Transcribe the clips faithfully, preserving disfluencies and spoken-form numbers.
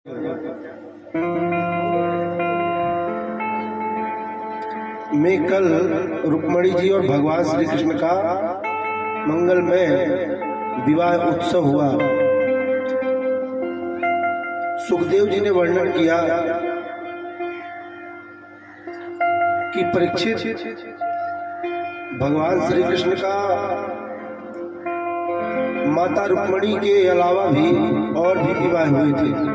मैं कल रुक्मणी जी और भगवान श्री कृष्ण का मंगलमय विवाह उत्सव हुआ। सुखदेव जी ने वर्णन किया कि परीक्षित भगवान श्री कृष्ण का माता रुक्मणी के अलावा भी और भी विवाह हुए थे।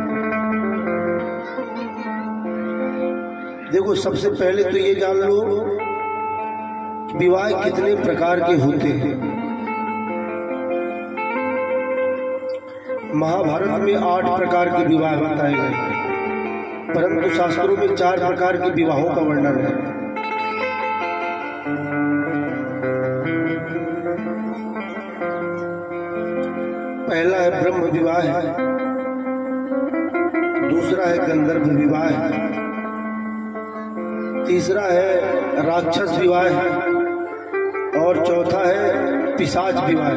देखो, सबसे पहले तो ये जान लो कि विवाह कितने प्रकार के होते हैं। महाभारत में आठ प्रकार के विवाह बताए गए हैं, परंतु शास्त्रों में चार प्रकार के विवाहों का वर्णन है। पहला है ब्रह्म विवाह, दूसरा है गंधर्व विवाह, तीसरा है राक्षस विवाह और चौथा है पिशाच विवाह,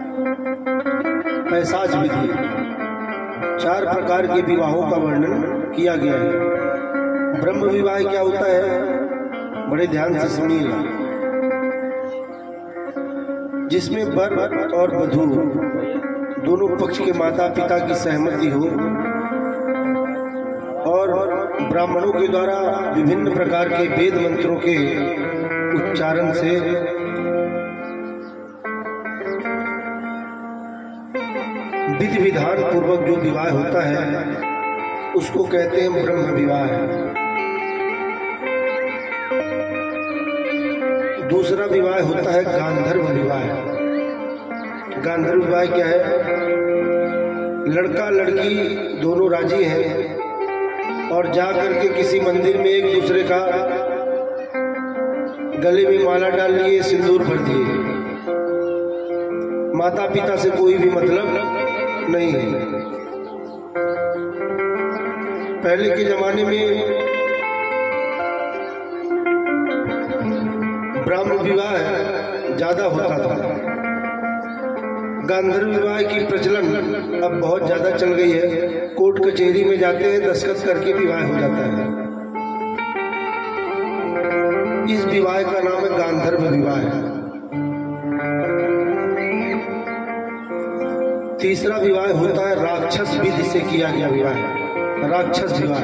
पैशाच विधि। चार प्रकार के विवाहों का वर्णन किया गया है। ब्रह्म विवाह क्या होता है, बड़े ध्यान से सुनिएगा। जिसमें वर और वधू दोनों पक्ष के माता पिता की सहमति हो और ब्राह्मणों के द्वारा विभिन्न प्रकार के वेद मंत्रों के उच्चारण से विधि विधान पूर्वक जो विवाह होता है उसको कहते हैं ब्रह्म विवाह। दूसरा विवाह होता है गांधर्व विवाह। गांधर्व विवाह क्या है? लड़का लड़की दोनों राजी हैं और जा करके किसी मंदिर में एक दूसरे का गले में माला डाल लिए, सिंदूर भर दिए। माता पिता से कोई भी मतलब नहीं है। पहले के जमाने में ब्राह्मण विवाह ज्यादा होता था। गांधर्व विवाह की प्रचलन अब बहुत ज्यादा चल गई है। कोर्ट कचहरी में जाते हैं, दस्तखत करके विवाह हो जाता है। इस विवाह का नाम है गांधर्व विवाह। तीसरा विवाह होता है राक्षस विधि से किया गया विवाह, राक्षस विवाह।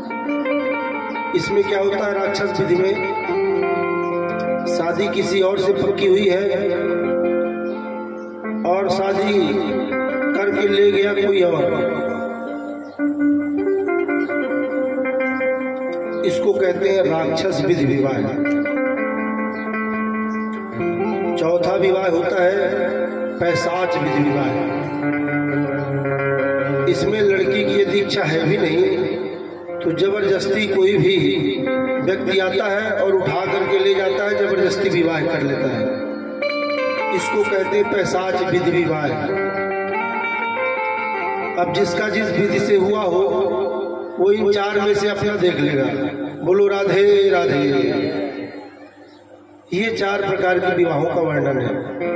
इसमें क्या होता है? राक्षस विधि में शादी किसी और से पक्की हुई है और शादी करके ले गया कोई और। इसको कहते हैं राक्षस विधि विवाह। चौथा विवाह होता है पैशाच विधि विवाह। इसमें लड़की की यदि इच्छा है भी नहीं तो जबरदस्ती कोई भी व्यक्ति आता है और उठा करके ले जाता है, जबरदस्ती विवाह कर लेता है। इसको कहते हैं पैशाच विधि विवाह। अब जिसका जिस विधि से हुआ हो वो इन चार में से अपना देख लेगा। बोलो राधे राधे। ये चार प्रकार के विवाहों का वर्णन है।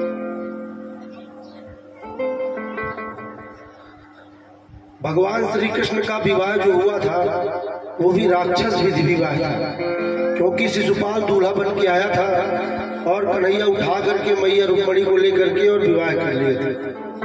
भगवान श्री कृष्ण का विवाह जो हुआ था वो भी राक्षस विधि विवाह था, क्योंकि शिशुपाल दूल्हा बन के आया था और कन्हैया उठा करके मैया रुक्मणी को लेकर के और विवाह कर लिए थे।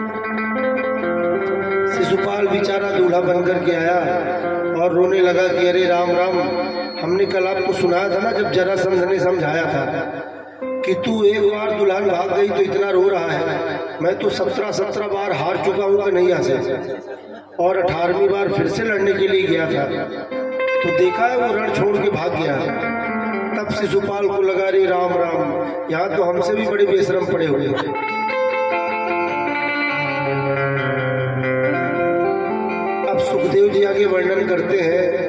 शिशुपाल बेचारा दूल्हा बन करके आया और रोने लगा कि अरे राम राम, हमने कल आपको सुनाया था ना जब जरासंध ने समझाया था कि तू एक बार दुल्हन भाग गई तो इतना रो रहा है। मैं तो सत्रह सत्रह बार हार चुका हूँ कन्हैया से और अठारहवीं बार फिर से लड़ने के लिए गया था, तो देखा है वो रण छोड़ के भाग गया। तब शिशुपाल को लगा रे राम राम, यहाँ तो हमसे भी बड़े बेशरम पड़े हुए थे। अब सुखदेव जी आगे वर्णन करते हैं।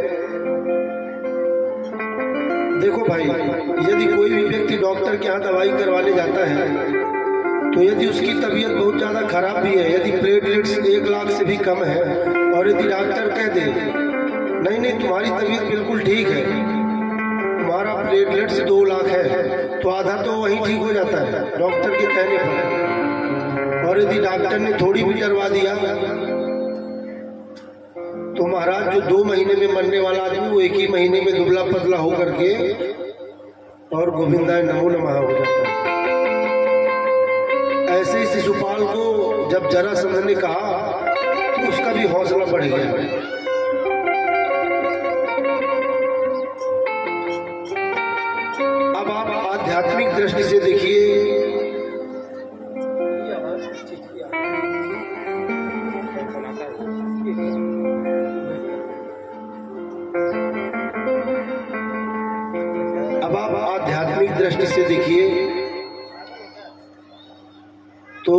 देखो भाई, यदि कोई भी व्यक्ति डॉक्टर के यहाँ दवाई करवाने जाता है तो यदि उसकी तबीयत बहुत ज्यादा खराब भी है, यदि प्लेटलेट्स एक लाख से भी कम है और यदि डॉक्टर कह दे नहीं नहीं तुम्हारी तबीयत बिल्कुल ठीक है, तुम्हारा प्लेटलेट्स दो लाख है, तो आधा तो वहीं ठीक हो जाता है डॉक्टर के कहने पर। और यदि डॉक्टर ने थोड़ी भी डरवा दिया तो महाराज जो दो महीने में मरने वाला आदमी वो एक ही महीने में दुबला पतला होकर के और गोविंदाय नमो नमः हो जाता है। ऐसे ही शिशुपाल को जब जरासंध ने कहा तो उसका भी हौसला बढ़ गया। अब आप आध्यात्मिक दृष्टि से देखिए, अब आप आध्यात्मिक दृष्टि से देखिए तो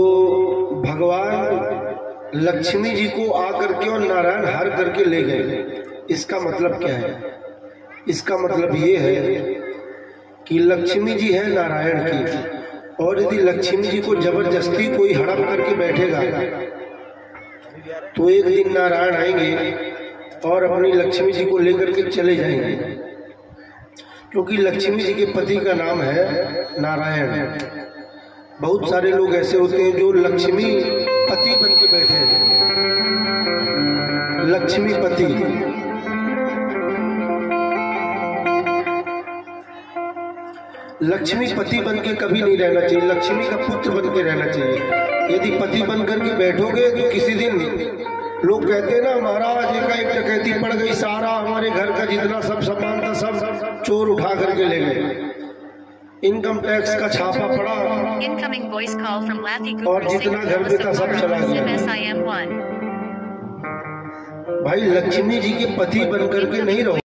भगवान लक्ष्मी जी को आकर के और नारायण हर करके ले गए। इसका मतलब क्या है? इसका मतलब ये है कि लक्ष्मी जी है नारायण की, और यदि लक्ष्मी जी को जबरदस्ती कोई हड़प करके बैठेगा तो एक दिन नारायण आएंगे और अपनी लक्ष्मी जी को लेकर के चले जाएंगे, क्योंकि लक्ष्मी जी के पति का नाम है नारायण। बहुत सारे लोग ऐसे होते हैं जो लक्ष्मी पति बन के बैठे हैं, लक्ष्मी पति। लक्ष्मी पति बन के कभी नहीं रहना चाहिए, लक्ष्मी का पुत्र बन के रहना चाहिए। यदि पति बन करके बैठोगे तो किसी दिन लोग कहते हैं ना, महाराज एक एक डकैती पड़ गई, सारा हमारे घर का जितना सब सामान था सब चोर उठा करके ले गए, इनकम टैक्स का छापा पड़ा और जितना घर पे था सब चला गया। भाई लक्ष्मी जी के पति बन करके नहीं रहो।